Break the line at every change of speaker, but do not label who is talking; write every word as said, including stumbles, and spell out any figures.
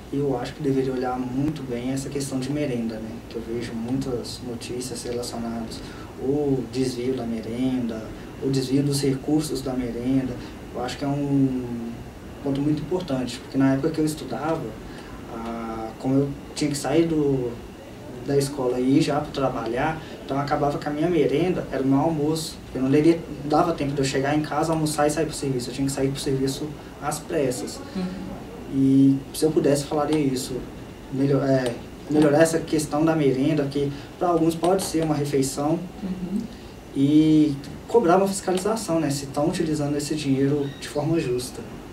eu acho que deveria olhar muito bem essa questão de merenda, né? Que eu vejo muitas notícias relacionadas ao desvio da merenda, o desvio dos recursos da merenda. Eu acho que é um ponto muito importante, porque na época que eu estudava, ah, como eu tinha que sair do, da escola e ir já para trabalhar, então acabava que a minha merenda era o meu almoço. Eu não daria, dava tempo de eu chegar em casa, almoçar e sair para o serviço. Eu tinha que sair para o serviço às pressas. Uhum. E se eu pudesse, falaria isso. Melhor, é, melhorar essa questão da merenda, que para alguns pode ser uma refeição, uhum. E cobrar uma fiscalização, né, se estão utilizando esse dinheiro de forma justa.